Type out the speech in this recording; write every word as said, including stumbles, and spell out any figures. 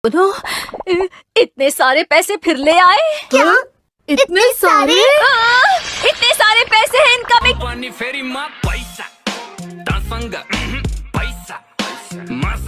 सुनो, इतने सारे पैसे फिर ले आए। क्या? इतने सारे? हाँ, इतने सारे पैसे हैं इनकमिंग।